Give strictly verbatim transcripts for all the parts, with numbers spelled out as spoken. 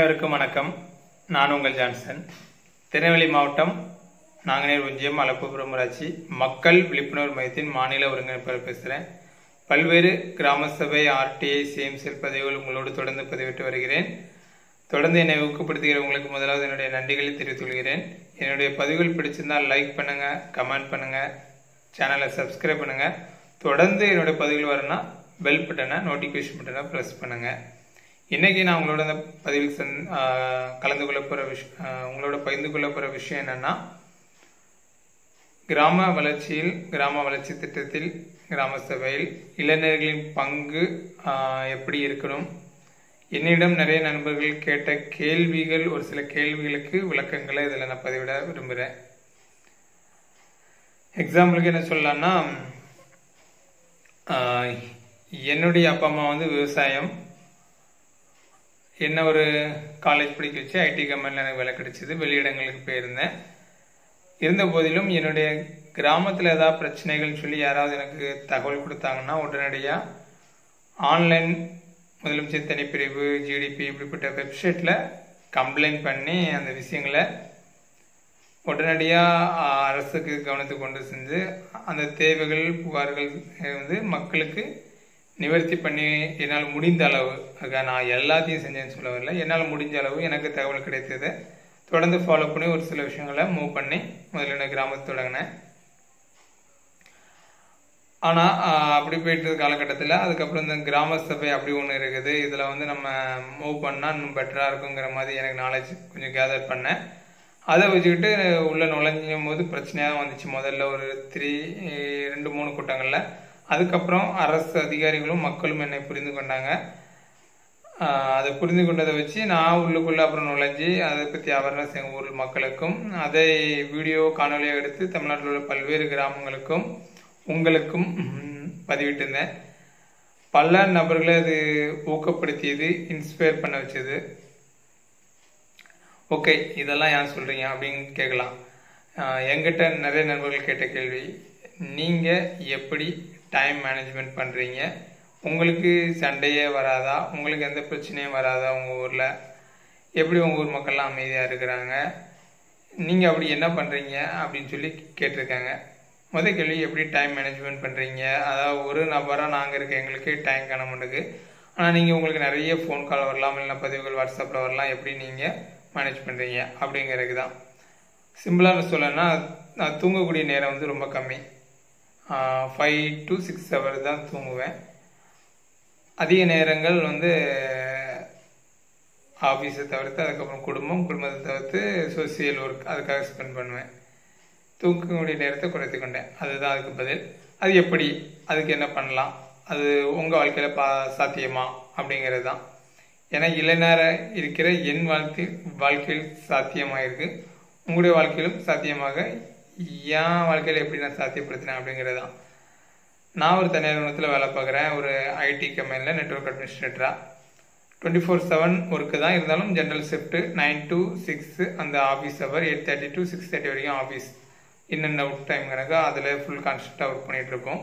அனைவருக்கும் வணக்கம். நான் உங்கள் ஜான்சன். திருநெல்வேலி மாவட்டம் நாங்குநேர் ஒன்றியம் அலப்புபுரம் ஊராட்சி மக்கள் விழிப்புணர்வு மையத்தின் மாநில ஒருங்கிணைப்பாளர் பேசுகிறேன். பல்வேறு கிராம சபை, ஆர்டிஐ, சிஎம்சிஎல் பதிவுகள் உங்களோடு தொடர்ந்து பதிவிட்டு வருகிறேன். தொடர்ந்து என்னை ஊக்கப்படுத்துகிற உங்களுக்கு முதலாவது என்னுடைய நன்றிகளை தெரிவித்துக் கொள்கிறேன். என்னுடைய பதிவுகள் பிடிச்சிருந்தால் லைக் பண்ணுங்க, கமெண்ட் பண்ணுங்க, சேனலை சப்ஸ்கிரைப் பண்ணுங்க. தொடர்ந்து என்னுடைய பதிவுகள் வரணும்னா பெல் பட்டனை, நோட்டிஃபிகேஷன் பட்டனை ப்ரெஸ் பண்ணுங்க. இன்னைக்கு நான் உங்களோட அந்த பதிவில் சந் கலந்து கொள்ள போகிற விஷயம் உங்களோட பகிர்ந்து கொள்ள போகிற விஷயம் என்னன்னா, கிராம வளர்ச்சியில் கிராம வளர்ச்சி திட்டத்தில் கிராம சபையில் இளைஞர்களின் பங்கு எப்படி இருக்கணும். என்னிடம் நிறைய நண்பர்கள் கேட்ட கேள்விகள், ஒரு சில கேள்விகளுக்கு விளக்கங்களை இதில் நான் பதிவிட விரும்புகிறேன். எக்ஸாம்பிளுக்கு என்ன சொல்லலாம்னா, என்னுடைய அப்பா அம்மா வந்து விவசாயம், என்ன ஒரு காலேஜ் படிக்க வச்சு ஐடி கம்பெனியில் எனக்கு வேலை கிடைச்சிது. வெளியிடங்களுக்கு போயிருந்தேன். இருந்த போதிலும் என்னுடைய கிராமத்தில் ஏதாவது பிரச்சனைகள் சொல்லி யாராவது எனக்கு தகவல் கொடுத்தாங்கன்னா உடனடியாக ஆன்லைன் முதலமைச்சர் தனிப்பிரிவு, ஜிடிபி இப்படிப்பட்ட வெப்சைட்டில் கம்ப்ளைண்ட் பண்ணி அந்த விஷயங்களை உடனடியாக அரசுக்கு கவனத்துக்கு கொண்டு செஞ்சு அந்த தேவைகள், புகார்கள் வந்து மக்களுக்கு நிவர்த்தி பண்ணி என்னால் முடிந்த அளவு, நான் எல்லாத்தையும் செஞ்சேன்னு சொல்ல வரல, என்னால் முடிஞ்ச அளவு எனக்கு தகவல் கிடைத்ததை தொடர்ந்து ஃபாலோ பண்ணி ஒரு சில விஷயங்களை மூவ் பண்ணி முதல்ல நான் கிராமத்தை தொடங்கினேன். ஆனால் அப்படி போயிட்டு காலகட்டத்தில் அதுக்கப்புறம் இந்த கிராம சபை அப்படி ஒன்று இருக்குது, இதில் வந்து நம்ம மூவ் பண்ணால் இன்னும் பெட்டராக இருக்குங்கிற மாதிரி எனக்கு நாலேஜ் கொஞ்சம் கேதர் பண்ணேன். அதை வச்சுக்கிட்டு உள்ளே நுழைஞ்சும் போது பிரச்சனையாக தான் வந்துச்சு. முதல்ல ஒரு த்ரீ ரெண்டு மூணு கூட்டங்களில். அதுக்கப்புறம் அரசு அதிகாரிகளும் மக்களும் என்னை புரிந்து கொண்டாங்க. அதை புரிந்து கொண்டதை வச்சு நான் உள்ளுக்குள்ளே அப்புறம் நுழைஞ்சி அதை பற்றி அவேர்னஸ் எங்கள் ஊர் மக்களுக்கும் அதை வீடியோ காணொலியாக எடுத்து தமிழ்நாட்டில் உள்ள பல்வேறு கிராமங்களுக்கும் உங்களுக்கும் பதிவிட்டிருந்தேன். பல நபர்களை அது ஊக்கப்படுத்தியது, இன்ஸ்பயர் பண்ண வச்சது. ஓகே, இதெல்லாம் ஏன் சொல்கிறீங்க அப்படின்னு கேட்கலாம். என்கிட்ட நிறைய நண்பர்கள் கேட்ட கேள்வி, நீங்கள் எப்படி டைம் மேனேஜ்மெண்ட் பண்ணுறீங்க? உங்களுக்கு சண்டையே வராதா? உங்களுக்கு எந்த பிரச்சனையும் வராதா? உங்கள் ஊரில் எப்படி உங்கள் ஊர் மக்கள்லாம் அமைதியாக இருக்கிறாங்க? நீங்கள் அப்படி என்ன பண்ணுறீங்க அப்படின்னு சொல்லி கேட்டிருக்காங்க. முதல் கேள்வி, எப்படி டைம் மேனேஜ்மெண்ட் பண்ணுறீங்க? அதாவது ஒரு நபராக நாங்கள் இருக்க எங்களுக்கு டைம் காண மாட்டேங்குது. ஆனால் நீங்கள் உங்களுக்கு நிறைய ஃபோன் கால் வரலாம், இல்லை பதிவுகள் வாட்ஸ்அப்பில் வரலாம், எப்படி நீங்கள் மேனேஜ் பண்ணுறீங்க அப்படிங்கிறதுக்கு தான். சிம்பிளாக சொல்லணும்னா, நான் தூங்கக்கூடிய நேரம் வந்து ரொம்ப கம்மி. ஃபைவ் டு சிக்ஸ் ஹவர் தான் தூங்குவேன். அதிக நேரங்கள் வந்து ஆஃபீஸை தவிர்த்து, அதுக்கப்புறம் குடும்பம், குடும்பத்தை தவிர்த்து சோசியல் ஒர்க் அதுக்காக ஸ்பெண்ட் பண்ணுவேன். தூங்கக்கூடிய நேரத்தை குறைத்து கொண்டேன். அதுதான் அதுக்கு பதில். அது எப்படி, அதுக்கு என்ன பண்ணலாம், அது உங்கள் வாழ்க்கையில் பா சாத்தியமா அப்படிங்கிறது தான். ஏன்னா இளைஞர இருக்கிற என் வாழ்க்கை வாழ்க்கையில் சாத்தியமாக இருக்குது, உங்களுடைய வாழ்க்கையிலும் சாத்தியமாக என் வாழ்க்கையில் எப்படி நான் சாத்தியப்படுத்தினேன் அப்படிங்கிறது தான். நான் ஒரு தனியார் நிறுவனத்தில் வேலை பார்க்குறேன், ஒரு ஐடி கம்பெனியில் நெட்வொர்க் அட்மினிஸ்ட்ரேட்டராக. டுவெண்ட்டி ஃபோர் செவன் ஒர்க்கு தான், இருந்தாலும் general shift nine to six அந்த office hour, eight thirty to six thirty வரைக்கும் office in and out time கணக்கு அதில் ஃபுல் கான்ஸ்டண்ட்டாக ஒர்க் பண்ணிகிட்ருக்கோம்.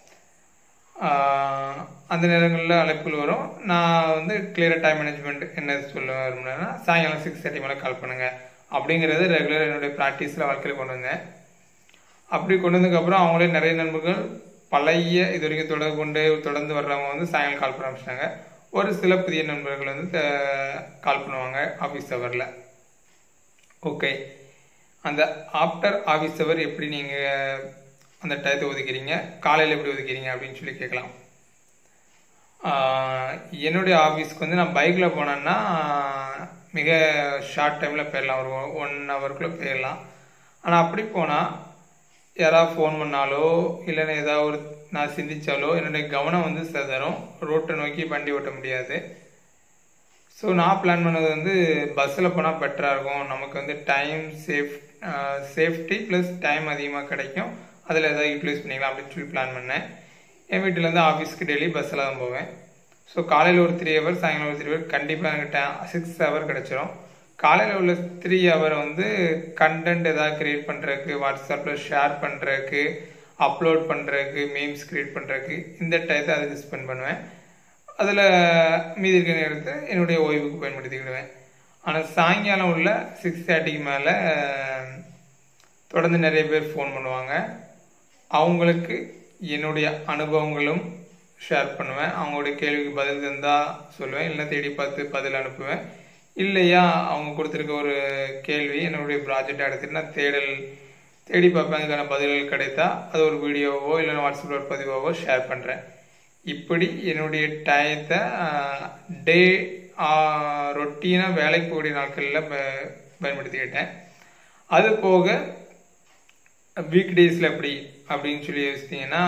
அந்த நேரங்களில் அழைப்புகள் வரும். நான் வந்து கிளியராக டைம் மேனேஜ்மெண்ட் என்ன சொல்ல விரும்புனேன்னா, சாயங்காலம் சிக்ஸ் தேர்ட்டி மேலே கால் பண்ணுங்கள் அப்படிங்கிறது ரெகுலர் என்னுடைய ப்ராக்டிஸில் வாழ்க்கையில் கொண்டு வந்தேன். அப்படி கொண்டு வந்ததுக்கப்புறம் அவங்களே நிறைய நண்பர்கள் பழைய இது வரைக்கும் தொடர்பு கொண்டு தொடர்ந்து வர்றவங்க வந்து சாயங்காலம் கால் பண்ண ஆரம்பிச்சிட்டாங்க. ஒரு சில புதிய நண்பர்கள் வந்து கால் பண்ணுவாங்க ஆஃபீஸ் ஹவரில். ஓகே, அந்த ஆஃப்டர் ஆஃபீஸ் ஹவர் எப்படி நீங்கள் அந்த டயத்தை ஒதுக்கிறீங்க, காலையில் எப்படி ஒதுக்கிறீங்க அப்படின்னு சொல்லி கேட்கலாம். என்னுடைய ஆஃபீஸ்க்கு வந்து நான் பைக்கில் போனேன்னா மிக ஷார்ட் டைமில் போயிடலாம், ஒரு ஒன் ஹவருக்குள்ளே போயிடலாம். ஆனால் அப்படி போனால் யாராவது ஃபோன் பண்ணாலோ இல்லைன்னா ஏதாவது ஒரு நான் சிந்திச்சாலோ என்னுடைய கவனம் வந்து சிதறும், ரோட்டை நோக்கி வண்டி ஓட்ட முடியாது. ஸோ நான் பிளான் பண்ணது வந்து பஸ்ஸில் போனால் பெட்டராக இருக்கும், நமக்கு வந்து time safe safety plus time அதிகமாக கிடைக்கும், அதில் ஏதாவது யூட்டிலைஸ் பண்ணிக்கலாம் அப்படின்னு சொல்லி பிளான் பண்ணேன். என் வீட்டிலேருந்து ஆஃபீஸ்க்கு டெய்லி பஸ்ஸில் தான் போவேன். ஸோ காலையில் ஒரு த்ரீ ஹவர், சாயங்காலம் ஒரு த்ரீ ஹவர் கண்டிப்பாக எனக்கு டைம் சிக்ஸ் ஹவர் கிடச்சிரும். காலையில் உள்ள த்ரீ ஹவர் வந்து கண்டென்ட் ஏதாவது க்ரியேட் பண்ணுறதுக்கு, வாட்ஸ்அப்பில் ஷேர் பண்ணுறதுக்கு, அப்லோட் பண்ணுறதுக்கு, மீம்ஸ் க்ரியேட் பண்ணுறதுக்கு இந்த டயத்தை அதுக்கு ஸ்பெண்ட் பண்ணுவேன். அதில் மீதி இருக்கிற நேரத்தை என்னுடைய ஓய்வுக்கு பயன்படுத்திக்கிடுவேன். ஆனால் சாயங்காலம் உள்ள சிக்ஸ் தேர்ட்டிக்கு மேலே தொடர்ந்து நிறைய பேர் ஃபோன் பண்ணுவாங்க. அவங்களுக்கு என்னுடைய அனுபவங்களும் ஷேர் பண்ணுவேன். அவங்களுடைய கேள்விக்கு பதில் தந்தால் சொல்லுவேன், இல்லை தேடி பார்த்து பதில் அனுப்புவேன். இல்லையா அவங்க கொடுத்துருக்க ஒரு கேள்வி என்னுடைய ப்ராஜெக்டை எடுத்துட்டு நான் தேடல் தேடி பார்ப்பேன். அதுக்கான பதில்கள் கிடைத்தா அது ஒரு வீடியோவோ இல்லை வாட்ஸ்அப்பில் ஒரு பதிவாவோ ஷேர் பண்ணுறேன். இப்படி என்னுடைய டயத்தை டே ரொட்டீனாக வேலைக்கு கூடிய நாட்களில் பயன்படுத்திக்கிட்டேன். அது போக வீக் டேஸில் எப்படி அப்படின்னு சொல்லி யோசித்தீங்கன்னா,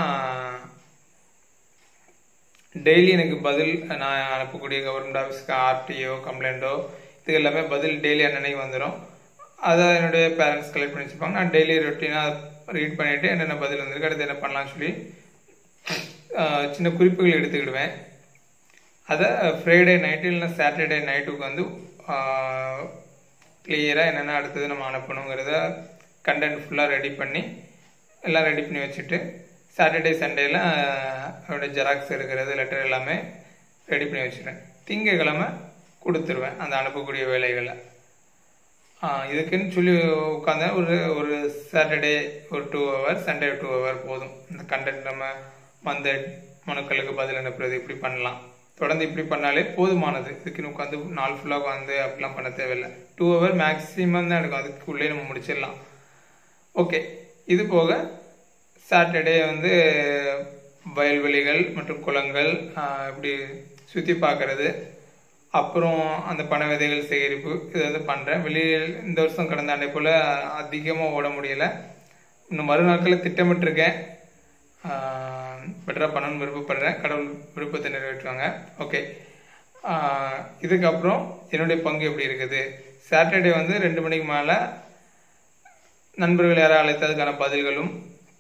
டெய்லி எனக்கு பதில் நான் அனுப்பக்கூடிய கவர்மெண்ட் ஆஃபீஸ்க்கு ஆர்டிஓ கம்ப்ளைண்ட்டோ இதுக்கு எல்லாமே பதில் டெய்லி அன்னன்னைக்கு வந்துடும். அதை என்னுடைய பேரண்ட்ஸ் கலெக்ட் பண்ணி வச்சுப்பாங்க. நான் டெய்லி ரொட்டீனாக ரீட் பண்ணிவிட்டு என்னென்ன பதில் வந்திருக்கு அடுத்து என்ன பண்ணலாம்னு சொல்லி சின்ன குறிப்புகள் எடுத்துக்கிடுவேன். அதை ஃப்ரைடே நைட்டு இல்லைன்னா சாட்டர்டே நைட்டுக்கு வந்து கிளியராக என்னென்ன அடுத்தது நம்ம அனுப்பணுங்கிறத கண்டென்ட் ஃபுல்லாக ரெடி பண்ணி எல்லாம் ரெடி பண்ணி வச்சுட்டு சாட்டர்டே சண்டேல அவருடைய ஜெராக்ஸ் எடுக்கிறது லெட்டர் எல்லாமே ரெடி பண்ணி வச்சுருவேன். திங்கக்கிழமை கொடுத்துருவேன் அந்த அனுப்பக்கூடிய வேலைகளை. இதுக்குன்னு சொல்லி உட்காந்து ஒரு ஒரு சாட்டர்டே ஒரு two hour Sunday two hour போதும். இந்த கண்டென்ட் நம்ம வந்த மனுக்களுக்கு பதில் அனுப்புறது இப்படி பண்ணலாம். தொடர்ந்து இப்படி பண்ணாலே போதுமானது. இதுக்குன்னு உட்காந்து நாள் ஃபுல்லாக உட்காந்து அப்படிலாம் பண்ண தேவையில்லை. டூ ஹவர் மேக்ஸிமம் தான் எடுக்கும். அதுக்குள்ளே நம்ம முடிச்சிடலாம். ஓகே, இது போக சாட்டர்டே வந்து வயல்வெளிகள் மற்றும் குளங்கள் இப்படி சுற்றி பார்க்குறது, அப்புறம் அந்த பண விதைகள் சேகரிப்பு இது வந்து பண்ணுறேன். வெளியில் இந்த வருஷம் கடந்த ஆண்டை போல் அதிகமாக ஓட முடியலை. இன்னும் மறுநாட்களில் திட்டமிட்டிருக்கேன். பெட்டராக பண்ணணும்னு விருப்பப்படுறேன். கடவுள் விருப்பத்தை நிறைவேற்றுவாங்க. ஓகே, இதுக்கப்புறம் என்னுடைய பங்கு எப்படி இருக்குது? சாட்டர்டே வந்து ரெண்டு மணிக்கு மேலே நண்பர்கள் யாராவது அழைத்ததுக்கான பதில்களும்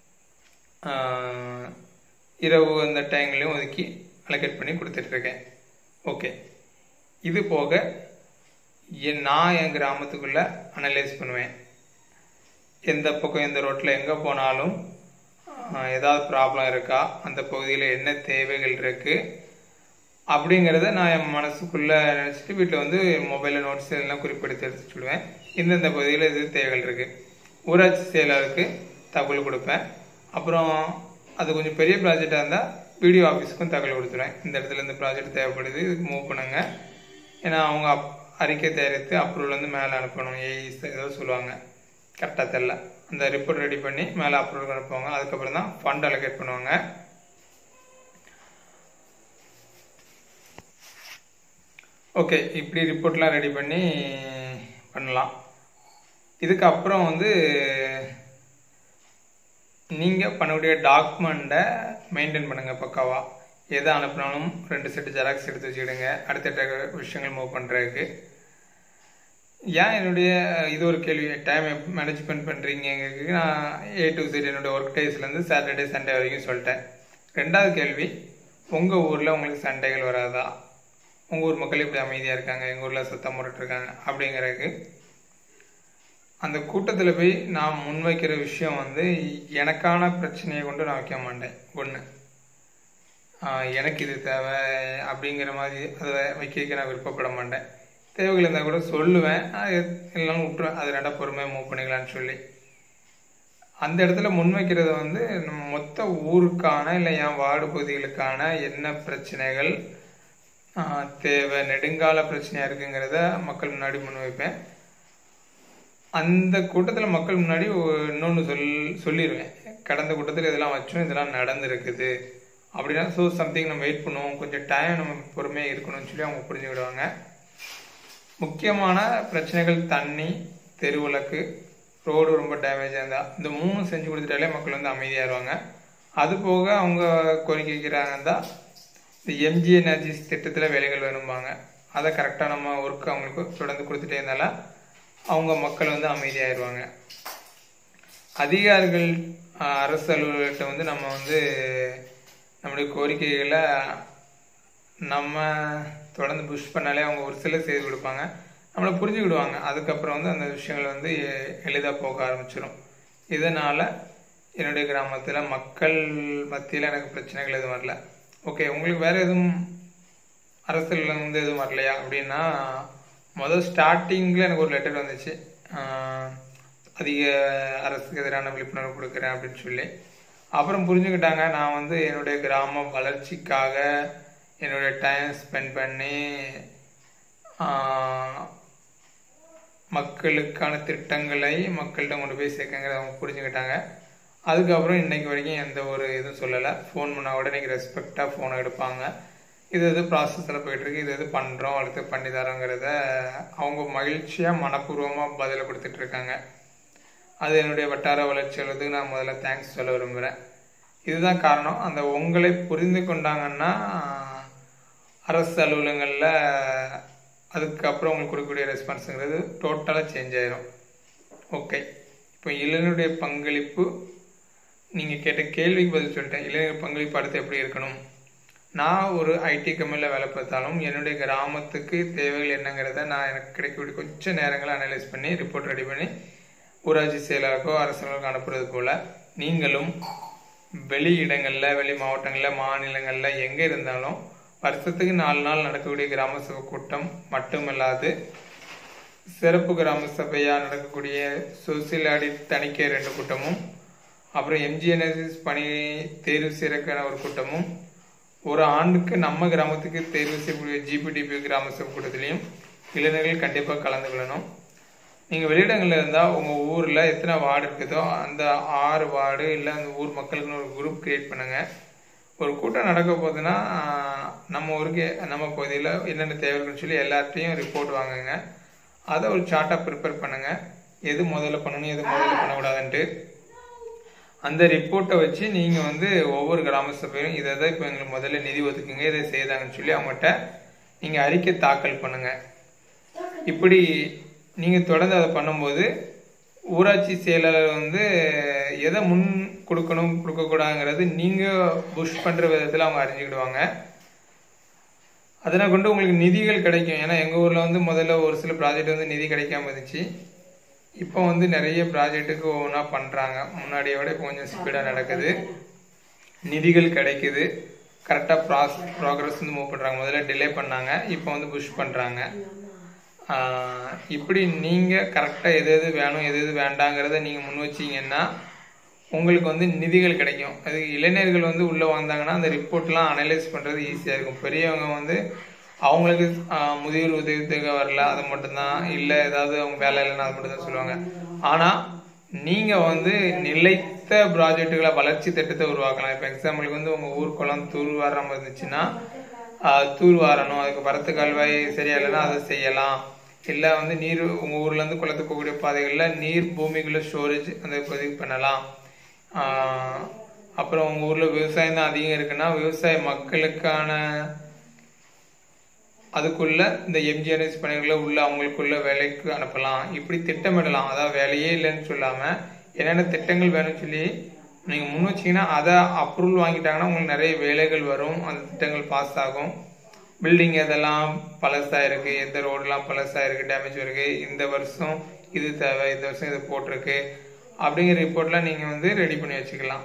இரவு அந்த டைம்லையும் ஒதுக்கி அலோகேட் பண்ணி கொடுத்துட்ருக்கேன். ஓகே, இது போக என் நான் என் கிராமத்துக்குள்ளே அனலைஸ் பண்ணுவேன். எந்த பக்கம் எந்த ரோட்டில் எங்கே போனாலும் ஏதாவது ப்ராப்ளம் இருக்கா, அந்த பகுதியில் என்ன தேவைகள் இருக்குது அப்படிங்கிறத நான் என் மனசுக்குள்ளே நினச்சிட்டு வீட்டில் வந்து மொபைலில் நோட்ஸ் எல்லாம் குறிப்பிடுத்தி எடுத்து சொல்லுவேன். இந்தந்த பகுதியில் இது தேவைகள் இருக்குது. ஊராட்சி செயலருக்கு தகவல் கொடுப்பேன். அப்புறம் அது கொஞ்சம் பெரிய ப்ராஜெக்டாக இருந்தால் பிடிஓ ஆஃபீஸுக்கும் தகவல் கொடுத்துருவேன். இந்த இடத்துல இந்த ப்ராஜெக்ட் தேவைப்படுது, இதுக்கு மூவ் பண்ணுங்க. ஏன்னா அவங்க அப் அறிக்கை தயாரித்து அப்ரூவல் வந்து மேலே அனுப்பணும். ஏஇஸ் ஏதோ சொல்லுவாங்க, கரெக்டாக தெரில. அந்த ரிப்போர்ட் ரெடி பண்ணி மேலே அப்ரூவல் அனுப்புவாங்க. அதுக்கப்புறம் தான் ஃபண்ட் அலோகேட் பண்ணுவாங்க. ஓகே, இப்படி ரிப்போர்ட்லாம் ரெடி பண்ணி பண்ணலாம். இதுக்கப்புறம் வந்து நீங்கள் பண்ணக்கூடிய டாக்குமெண்ட்டை மெயின்டைன் பண்ணுங்கள் பக்காவாக. எதை அனுப்பினாலும் ரெண்டு செட்டு ஜெராக்ஸ் எடுத்து வச்சுக்கிடுங்க, அடுத்த விஷயங்கள் மூவ் பண்ணுறதுக்கு. ஏன் என்னுடைய இது ஒரு கேள்வி, டைம் மேனேஜ்மெண்ட் பண்ணுறீங்க? நான் ஏ டு சைட் என்னுடைய ஒர்க் டேஸ்லேருந்து சாட்டர்டே சண்டே வரைக்கும் சொல்லிட்டேன். ரெண்டாவது கேள்வி, உங்கள் ஊரில் உங்களுக்கு சண்டைகள் வராதா? உங்கள் ஊர் மக்கள் இப்படி அமைதியாக இருக்காங்க, எங்கள் ஊரில் சத்தம் போட்டுட்ருக்காங்க அப்படிங்கிறதுக்கு அந்த கூட்டத்தில் போய் நான் முன்வைக்கிற விஷயம் வந்து எனக்கான பிரச்சனையை கொண்டு நான் வைக்க மாட்டேன். ஒன்று, எனக்கு இது தேவை அப்படிங்கிற மாதிரி அதை வைக்க நான் விருப்பப்பட மாட்டேன். தேவைகள் இருந்தால் கூட சொல்லுவேன், இல்லைன்னு விட்டுருவேன். அது ரெண்டாக பொறுமையாக மூவ் பண்ணிக்கலான்னு சொல்லி அந்த இடத்துல முன்வைக்கிறது வந்து மொத்த ஊருக்கான இல்லை என் வார்டு பகுதிகளுக்கான என்ன பிரச்சனைகள் தேவை, நெடுங்கால பிரச்சனையாக இருக்குங்கிறத மக்கள் முன்னாடி முன்வைப்பேன். அந்த கூட்டத்தில் மக்கள் முன்னாடி இன்னொன்று சொல் சொல்லிடுவேன் கடந்த கூட்டத்தில் இதெல்லாம் வச்சோம், இதெல்லாம் நடந்துருக்குது அப்படின்னா. ஸோ சம்திங் நம்ம வெயிட் பண்ணுவோம், கொஞ்சம் டைம் நம்ம பொறுமையாக இருக்கணும்னு சொல்லி அவங்க புரிஞ்சுக்கிடுவாங்க. முக்கியமான பிரச்சனைகள் தண்ணி, தெருவிளக்கு, ரோடு ரொம்ப டேமேஜாக இருந்தால் இந்த மூணு செஞ்சு கொடுத்துட்டாலே மக்கள் வந்து அமைதியாகிடுவாங்க. அது போக அவங்க கோரிக்கை வைக்கிறாங்க தான் இந்த எம்ஜி எனர்ஜிஸ் திட்டத்தில் வேலைகள் வேணும்பாங்க. அதை கரெக்டாக நம்ம ஒர்க்கு அவங்களுக்கு தொடர்ந்து கொடுத்துட்டே இருந்தாலும் அவங்க மக்கள் வந்து அமைதியாகிடுவாங்க. அதிகாரிகள் அரசு அலுவலர்கிட்ட வந்து நம்ம வந்து நம்முடைய கோரிக்கைகளை நம்ம தொடர்ந்து புஷ் பண்ணாலே அவங்க ஒரு சில செய்து கொடுப்பாங்க, நம்மளை புரிஞ்சுக்கிடுவாங்க. அதுக்கப்புறம் வந்து அந்த விஷயங்கள் வந்து எளிதாக போக ஆரம்பிச்சிடும். இதனால் என்னுடைய கிராமத்தில் மக்கள் மத்தியில் எனக்கு பிரச்சனைகள் எதுவும் வரல. ஓகே, உங்களுக்கு வேறு எதுவும் அரசியல் வந்து எதுவும் வரலையா அப்படின்னா, முதல் ஸ்டார்டிங்கில் எனக்கு ஒரு லெட்டர் வந்துச்சு, அதிக அரசுக்கு எதிரான விழிப்புணர்வு கொடுக்குறேன் அப்படின்னு சொல்லி. அப்புறம் புரிஞ்சுக்கிட்டாங்க நான் வந்து என்னுடைய கிராம வளர்ச்சிக்காக என்னுடைய டைம் ஸ்பெண்ட் பண்ணி மக்களுக்கான திட்டங்களை மக்கள்கிட்ட கொண்டு போய் சேர்க்கங்கிறத அவங்க புரிஞ்சுக்கிட்டாங்க. அதுக்கப்புறம் இன்றைக்கி வரைக்கும் எந்த ஒரு இதுவும் சொல்லலை. ஃபோன் பண்ணால் கூட இன்றைக்கி ரெஸ்பெக்டாக ஃபோனை எடுப்பாங்க. இது எது ப்ராசஸில் போய்ட்டுருக்கு, இது எது பண்ணுறோம், அடுத்து பண்ணி தரோங்கிறத அவங்க மகிழ்ச்சியாக மனப்பூர்வமாக பதிலை கொடுத்துட்ருக்காங்க. அது என்னுடைய வட்டார வளர்ச்சிகளுக்கு நான் முதல்ல தேங்க்ஸ் சொல்ல விரும்புகிறேன். இதுதான் காரணம். அந்த உங்களை புரிந்து கொண்டாங்கன்னா அரசு அலுவலகங்களில் அதுக்கப்புறம் உங்களுக்கு கொடுக்கக்கூடிய ரெஸ்பான்ஸுங்கிறது டோட்டலாக சேஞ்ச் ஆயிரும். ஓகே, இப்போ இளைஞருடைய பங்களிப்பு, நீங்கள் கேட்ட கேள்விக்கு பதில் சொல்லிட்டேன். இளைஞர் பங்களிப்பு அடுத்து எப்படி இருக்கணும்? நான் ஒரு ஐடி கம்பெனியில் வேலை பார்த்தாலும் என்னுடைய கிராமத்துக்கு தேவைகள் என்னங்கிறத நான் எனக்கு கிடைக்கக்கூடிய கொஞ்சம் நேரங்களை அனலைஸ் பண்ணி ரிப்போர்ட் ரெடி பண்ணி ஊராட்சி செயலருக்கோ அரசுகளுக்கோ அனுப்புறது போல் நீங்களும் வெளி இடங்களில், வெளி மாவட்டங்களில், மாநிலங்களில் எங்கே இருந்தாலும் வருஷத்துக்கு நாலு நாள் நடக்கக்கூடிய கிராம சபை கூட்டம் மட்டுமல்லாது சிறப்பு கிராம சபையாக நடக்கக்கூடிய சோசியல் ஆடிட் தணிக்கை ரெண்டு கூட்டமும், அப்புறம் எம்ஜிஎன்எஸ்எஸ் பணி தேர்வு செய்யறதுக்கான ஒரு கூட்டமும், ஒரு ஆண்டுக்கு நம்ம கிராமத்துக்கு தேர்வு செய்யக்கூடிய ஜிபிடிபி கிராம சபை கூட்டத்திலையும் இளைஞர்கள் கண்டிப்பாக கலந்து கொள்ளணும். நீங்கள் வெளியிடங்களில் இருந்தால் உங்கள் ஊரில் எத்தனை வார்டு இருக்குதோ அந்த ஆறு வார்டு இல்லை அந்த ஊர் மக்களுக்குன்னு ஒரு குரூப் க்ரியேட் பண்ணுங்கள். ஒரு கூட்டம் நடக்க போகுதுன்னா நம்ம ஊருக்கு நம்ம பகுதியில் என்னென்ன தேவைன்னு சொல்லி எல்லாத்தையும் ரிப்போர்ட் வாங்குங்க. அதை ஒரு சார்ட்டாக ப்ரிப்பேர் பண்ணுங்கள். எது முதல்ல பண்ணணும், எது முதல்ல பண்ணக்கூடாதுன்ட்டு அந்த ரிப்போர்ட்டை வச்சு நீங்கள் வந்து ஒவ்வொரு கிராம சபையிலும் இதை தான் இப்போ எங்களுக்கு முதல்ல நிதி ஒதுக்குங்க, இதை செய்தாங்கன்னு சொல்லி அவங்ககிட்ட நீங்கள் அறிக்கை தாக்கல் பண்ணுங்கள். இப்படி நீங்கள் தொடர்ந்து அதை பண்ணும்போது ஊராட்சி செயலாளர் வந்து எதை முன் கொடுக்கணும் கொடுக்கக்கூடாதுங்கிறது நீங்கள் புஷ் பண்ணுற விதத்தில் அவங்க அறிஞ்சிக்கிடுவாங்க. அதனால் கொண்டு உங்களுக்கு நிதிகள் கிடைக்கும். ஏன்னா எங்கள் ஊரில் வந்து முதல்ல ஒரு சில ப்ராஜெக்ட் வந்து நிதி கிடைக்காம இருந்துச்சு. இப்போ வந்து நிறைய ப்ராஜெக்ட்டுக்கு ஒவ்வொன்றா பண்ணுறாங்க. முன்னாடியை விட இப்போ கொஞ்சம் ஸ்பீடாக நடக்குது, நிதிகள் கிடைக்குது, கரெக்டாக ப்ராஸ் ப்ராக்ரஸ் வந்து மூவ் பண்ணுறாங்க. முதல்ல டிலே பண்ணாங்க, இப்போ வந்து புஷ் பண்ணுறாங்க. இப்படி நீங்கள் கரெக்டாக எது எது வேணும் எது எது வேண்டாங்கிறத நீங்கள் முன் வச்சிங்கன்னா உங்களுக்கு வந்து நிதிகள் கிடைக்கும். அது இளைஞர்கள் வந்து உள்ளே வந்தாங்கன்னா அந்த ரிப்போர்ட்லாம் அனலைஸ் பண்ணுறது ஈஸியாக இருக்கும். பெரியவங்க வந்து அவங்களுக்கு முதியோர் உதவித்தொகை வரல அது மட்டும்தான், இல்லை ஏதாவது அவங்க வேலை இல்லைன்னா அது மட்டும் தான் சொல்லுவாங்க. ஆனால் நீங்கள் வந்து நிலைத்த ப்ராஜெக்டுகளை வளர்ச்சி திட்டத்தை உருவாக்கலாம். இப்போ எக்ஸாம்பிளுக்கு வந்து உங்கள் ஊர் குளம் தூர் வாராமல் இருந்துச்சுன்னா தூர் வாரணும், அதுக்கு வரத்து கால்வாய் சரியா இல்லைன்னா அதை செய்யலாம். இல்லை வந்து நீர் உங்கள் ஊர்லேருந்து குளத்துக்கு போகக்கூடிய பாதைகளில் நீர் பூமிக்குள்ள ஸ்டோரேஜ் அந்த பதிவு பண்ணலாம். அப்புறம் உங்கள் ஊரில் விவசாயம் தான் அதிகம் இருக்குன்னா விவசாய மக்களுக்கான அதுக்குள்ள இந்த எம்ஜிஎன்எஸ் பணிகளை உள்ள அவங்களுக்குள்ள வேலைக்கு அனுப்பலாம். இப்படி திட்டமிடலாம். அதாவது வேலையே இல்லைன்னு சொல்லாமல் என்னென்ன திட்டங்கள் வேணும்னு சொல்லி நீங்கள் முன் வச்சிங்கன்னா அதை அப்ரூவல் வாங்கிட்டாங்கன்னா உங்களுக்கு நிறைய வேலைகள் வரும், அந்த திட்டங்கள் பாஸ் ஆகும். பில்டிங் இதெல்லாம் பழசாக இருக்குது, எந்த ரோடெலாம் பழசாக இருக்குது, டேமேஜ் இருக்குது, இந்த வருஷம் இது தேவை, இந்த வருஷம் இது போட்டிருக்கு அப்படிங்கிற ரிப்போர்ட்லாம் நீங்கள் வந்து ரெடி பண்ணி வச்சுக்கலாம்.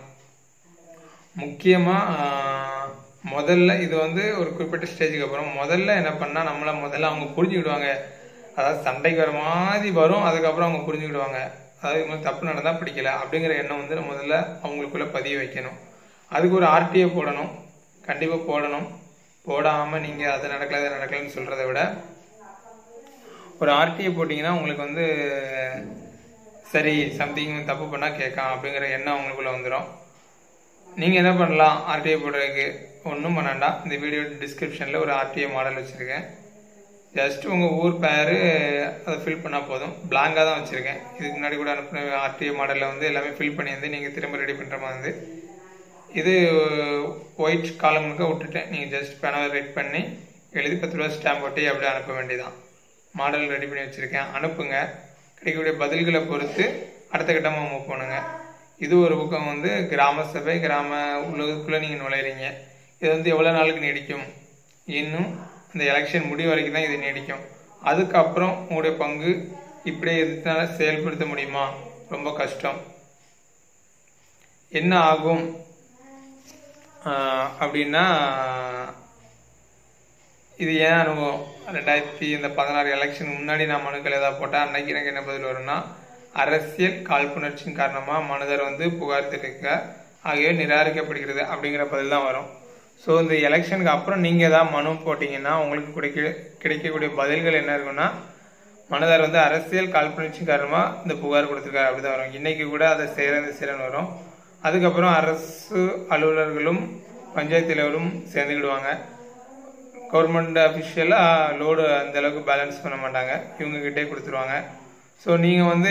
முக்கியமாக முதல்ல இது வந்து ஒரு குறிப்பிட்ட ஸ்டேஜுக்கு அப்புறம் முதல்ல என்ன பண்ணால் நம்மளை முதல்ல அவங்க புரிஞ்சுக்கிடுவாங்க. அதாவது சண்டைக்கு வர மாதிரி வரும், அதுக்கப்புறம் அவங்க புரிஞ்சுக்கிடுவாங்க. அதாவது இவங்களுக்கு தப்பு நடந்தால் பிடிக்கல அப்படிங்கிற எண்ணம் வந்து முதல்ல அவங்களுக்குள்ள பதிய வைக்கணும். அதுக்கு ஒரு ஆர்டிஏ போடணும், கண்டிப்பாக போடணும். போடாமல் நீங்கள் அதை நடக்கல அதை நடக்கலன்னு சொல்கிறத விட ஒரு ஆர்டிஏ போட்டிங்கன்னா உங்களுக்கு வந்து சரி சம்திங் தப்பு பண்ணால் கேட்காம் அப்படிங்கிற எண்ணம் அவங்களுக்குள்ள வந்துடும். நீங்கள் என்ன பண்ணலாம், ஆர்டிஏ போடுறதுக்கு ஒன்றும் பண்ணாண்டா இந்த வீடியோ டிஸ்கிரிப்ஷனில் ஒரு ஆர்டிஏ மாடல் வச்சுருக்கேன். ஜஸ்ட் உங்கள் ஊர் பேர் அதை ஃபில் பண்ணால் போதும். பிளாங்காக தான் வச்சுருக்கேன். இதுக்கு முன்னாடி கூட அனுப்பின ஆர்டிஏ மாடலில் வந்து எல்லாமே ஃபில் பண்ணி வந்து நீங்கள் திரும்ப ரெடி பண்ணுற மாதிரி வந்து இது ஒயிட் காலமுக்கு விட்டுட்டேன். நீங்கள் ஜஸ்ட் பேனவை ரெடி பண்ணி எழுதி பத்து ரூபா ஸ்டாம்ப் ஒட்டி அப்படியே அனுப்ப வேண்டியதான். மாடல் ரெடி பண்ணி வச்சுருக்கேன், அனுப்புங்க. கிடைக்கக்கூடிய பதில்களை பொறுத்து அடுத்த கட்டமாக மூவ் பண்ணுங்க. இது ஒரு பக்கம் வந்து கிராம சபை கிராம உலகத்துக்குள்ளே நீங்கள் நுழையிறீங்க. இது வந்து எவ்வளோ நாளுக்கு நீடிக்கும், இன்னும் இந்த எலெக்ஷன் முடிவு வரைக்கும் தான் இது நீடிக்கும். அதுக்கப்புறம் உங்களுடைய பங்கு இப்படியே இருந்ததுனால செயல்படுத்த முடியுமா, ரொம்ப கஷ்டம். என்ன ஆகும் அப்படின்னா இது ஏன் அனுபவம், ரெண்டாயிரத்தி இந்த பதினாறு எலெக்ஷன் முன்னாடி நான் மனுக்கள் ஏதாவது போட்டால் அன்னைக்கு எனக்கு என்ன பதில் வரும்னா, அரசியல் காழ்ப்புணர்ச்சியின் காரணமாக மனுதர் வந்து புகார் தெரிவிக்க ஆகியவை நிராகரிக்கப்படுகிறது அப்படிங்கிற பதில் தான் வரும். ஸோ இந்த எலெக்ஷனுக்கு அப்புறம் நீங்கள் ஏதாவது மனு போட்டிங்கன்னா உங்களுக்கு கிடைக்க கிடைக்கக்கூடிய பதில்கள் என்ன இருக்குன்னா, மனுதார் வந்து அரசியல் காழ்ப்புணர்ச்சி காரணமாக இந்த புகார் கொடுத்துருக்காரு அப்படி தான் வரும். இன்னைக்கு கூட அதை செய்கிறது செய்கிறன்னு வரும். அதுக்கப்புறம் அரசு அலுவலர்களும் பஞ்சாயத்து தலைவரும் சேர்ந்துக்கிடுவாங்க. கவர்மெண்ட் அஃபிஷியலாக லோடு அந்த அளவுக்கு பேலன்ஸ் பண்ண மாட்டாங்க, இவங்ககிட்டே கொடுத்துருவாங்க. ஸோ நீங்கள் வந்து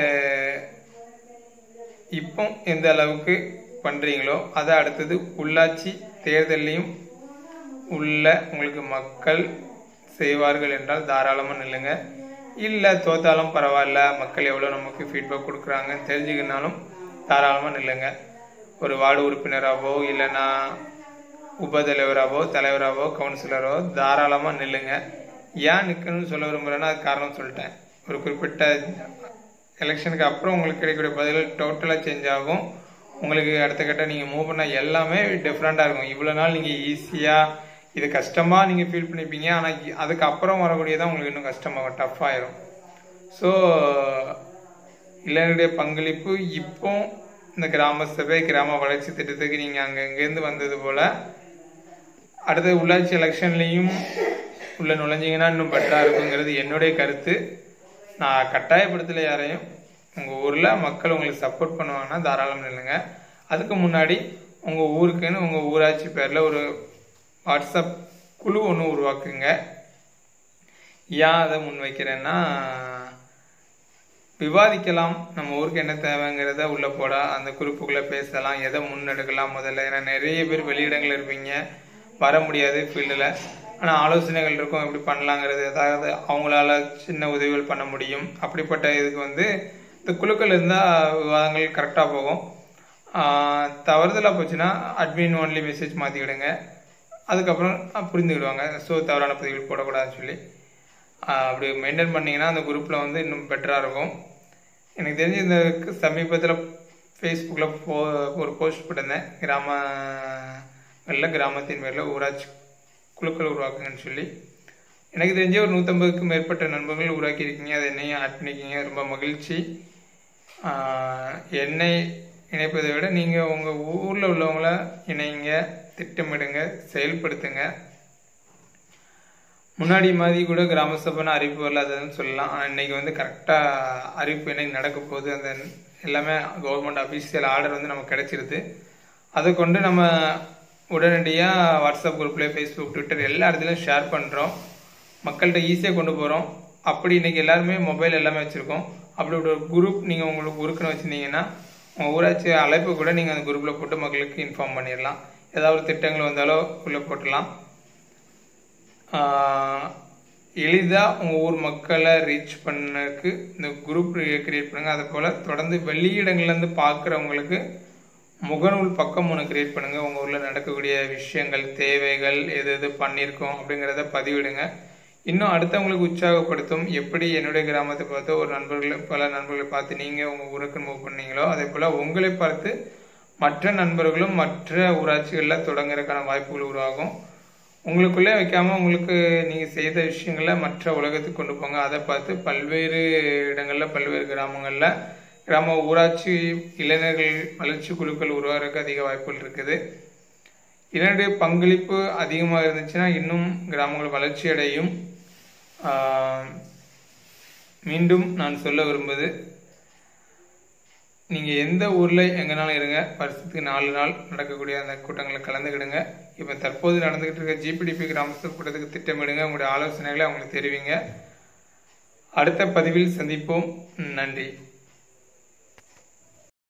இப்போ எந்த அளவுக்கு பண்ணுறீங்களோ அதை அடுத்தது உள்ளாட்சி தேர்தலையும் உள்ள உங்களுக்கு மக்கள் செய்வார்கள் என்றால் தாராளமாக நில்லுங்க. இல்லை தோத்தாலும் பரவாயில்ல, மக்கள் எவ்வளோ நமக்கு ஃபீட்பேக் கொடுக்குறாங்கன்னு தெரிஞ்சுக்கினாலும் தாராளமாக நில்லுங்க. ஒரு வார்டு உறுப்பினராகவோ இல்லைன்னா உபதலைவராகவோ தலைவராகவோ கவுன்சிலரோ தாராளமாக நில்லுங்க. ஏன் நிற்கணும்னு சொல்ல விரும்புகிறேன்னா அது காரணம் சொல்லிட்டேன். ஒரு குறிப்பிட்ட எலெக்ஷனுக்கு அப்புறம் உங்களுக்கு கிடைக்கக்கூடிய பதில்கள் டோட்டலாக சேஞ்ச் ஆகும். உங்களுக்கு அடுத்த கட்ட நீங்கள் மூவ் பண்ண எல்லாமே டிஃப்ரெண்ட்டாக இருக்கும். இவ்வளோ நாள் நீங்கள் ஈஸியாக இது கஷ்டமாக நீங்கள் ஃபீல் பண்ணிப்பீங்க, ஆனால் அதுக்கப்புறம் வரக்கூடியதான் உங்களுக்கு இன்னும் கஷ்டமாகும், டஃப் ஆயிரும். ஸோ இளைஞருடைய பங்களிப்பு இப்போ இந்த கிராம சபை கிராம வளர்ச்சி திட்டத்துக்கு நீங்கள் அங்கே இங்கேருந்து வந்தது போல் அடுத்த உள்ளாட்சி எலெக்ஷன்லேயும் உள்ள நுழைஞ்சிங்கன்னா இன்னும் பெட்டராக இருக்குங்கிறது என்னுடைய கருத்து. நான் கட்டாயப்படுத்தலை யாரையும். உங்கள் ஊரில் மக்கள் உங்களுக்கு சப்போர்ட் பண்ணுவாங்கன்னா தாராளம் இல்லைங்க. அதுக்கு முன்னாடி உங்கள் ஊருக்குன்னு உங்கள் ஊராட்சி பேரில் ஒரு வாட்ஸ்அப் குழு ஒன்று உருவாக்குங்க. ஏன் அதை முன்வைக்கிறேன்னா, விவாதிக்கலாம், நம்ம ஊருக்கு என்ன தேவைங்கிறத உள்ளே போட அந்த குறிப்புக்குள்ளே பேசலாம், எதை முன்னெடுக்கலாம் முதல்ல. ஏன்னா நிறைய பேர் வெளியிடங்கள் இருப்பீங்க, வர முடியாது ஃபீல்டில், ஆனால் ஆலோசனைகள் இருக்கும் எப்படி பண்ணலாங்கிறது, ஏதாவது அவங்களால சின்ன உதவிகள் பண்ண முடியும். அப்படிப்பட்ட இதுக்கு வந்து இந்த குழுக்கள் இருந்தால் விவாதங்கள் கரெக்டாக போகும். தவறுதலாக போச்சுன்னா அட்மின் ஒன்லி மெசேஜ் மாற்றிக்கிடுங்க, அதுக்கப்புறம் புரிந்துக்கிடுவாங்க. ஸோ தவறான பதிவுகள் போடக்கூடாதுன்னு சொல்லி அப்படி மெயின்டைன் பண்ணிங்கன்னா அந்த குரூப்பில் வந்து இன்னும் பெட்டராக இருக்கும். எனக்கு தெரிஞ்சு இந்த சமீபத்தில் ஃபேஸ்புக்கில் போ ஒரு போஸ்ட் போட்டிருந்தேன், கிராமங்களில் கிராமத்தின் பேரில் ஊராட்சி குழுக்கள் உருவாக்குங்கன்னு சொல்லி. எனக்கு தெரிஞ்ச ஒரு நூற்றம்பதுக்கும் மேற்பட்ட நண்பர்கள் உருவாக்கியிருக்கீங்க, அதை என்னையும் ஆட் பண்ணிக்கிங்க, ரொம்ப மகிழ்ச்சி. என்னை இணைப்பதை விட நீங்கள் உங்கள் ஊரில் உள்ளவங்கள இணைங்க, திட்டமிடுங்க, செயல்படுத்துங்க. முன்னாடி மாதிரி கூட கிராம சபைன்னு அறிவிப்பு வரலாதுன்னு சொல்லலாம், ஆனால் இன்றைக்கி வந்து கரெக்டாக அறிவிப்பு என்னைக்கு நடக்க போகுது, அந்த எல்லாமே கவர்மெண்ட் அஃபீஷியல் ஆர்டர் வந்து நமக்கு கிடைச்சிருது. அதை கொண்டு நம்ம உடனடியாக வாட்ஸ்அப் குரூப்லேயே ஃபேஸ்புக் ட்விட்டர் எல்லா இடத்துலையும் ஷேர் பண்ணுறோம், மக்கள்கிட்ட ஈஸியாக கொண்டு போகிறோம். அப்படி இன்றைக்கி எல்லாருமே மொபைல் எல்லாமே வச்சுருக்கோம். அப்படி ஒரு குரூப் நீங்கள் உங்களுக்கு உறுக்குன்னு வச்சுருந்தீங்கன்னா உங்கள் ஊராட்சி அழைப்பு கூட நீங்கள் அந்த குரூப்பில் போட்டு மக்களுக்கு இன்ஃபார்ம் பண்ணிடலாம். ஏதாவது திட்டங்கள் வந்தாலோ உள்ளே போட்டலாம். எளிதாக உங்கள் ஊர் மக்களை ரீச் பண்ணக்கு இந்த குரூப் கிரியேட் பண்ணுங்கள். அதே போல் தொடர்ந்து வெளியிடங்கள்லேருந்து பார்க்குறவங்களுக்கு முகநூல் பக்கம் ஒன்று கிரியேட் பண்ணுங்கள். உங்கள் ஊரில் நடக்கக்கூடிய விஷயங்கள், தேவைகள், எது எது பண்ணியிருக்கோம் அப்படிங்கிறத பதிவிடுங்க. இன்னும் அடுத்தவங்களுக்கு உற்சாகப்படுத்தும். எப்படி என்னுடைய கிராமத்தை பார்த்து ஒரு நண்பர்களை பல நண்பர்களை பார்த்து நீங்கள் உங்கள் ஊருக்கு மூவ் பண்ணீங்களோ அதே போல் உங்களை பார்த்து மற்ற நண்பர்களும் மற்ற ஊராட்சிகளில் தொடங்குறதுக்கான வாய்ப்புகள் உருவாகும். உங்களுக்குள்ளே வைக்காமல் உங்களுக்கு நீங்கள் செய்த விஷயங்களை மற்ற உலகத்துக்கு கொண்டு போங்க. அதை பார்த்து பல்வேறு இடங்களில் பல்வேறு கிராமங்களில் கிராம ஊராட்சி இளைஞர்கள் வளர்ச்சி குழுக்கள் உருவாகிறதுக்கு அதிக வாய்ப்புகள் இருக்குது. இளைஞருடைய பங்களிப்பு அதிகமாக இருந்துச்சுன்னா இன்னும் கிராமங்கள் வளர்ச்சி அடையும். மீண்டும் நான் சொல்ல விரும்புவது, நீங்கள் எந்த ஊரில் எங்கேனாலும் இருங்க, வருஷத்துக்கு நாலு நாள் நடக்கக்கூடிய அந்த கூட்டங்களில் கலந்துக்கிடுங்க. இப்போ தற்போது நடந்துக்கிட்டு இருக்க ஜிபிடிபி கிராம சபை கூட்டத்துக்கு திட்டமிடுங்க. உங்களுடைய ஆலோசனைகளை அவங்களுக்கு தெரிவிங்க. அடுத்த பதிவில் சந்திப்போம். நன்றி.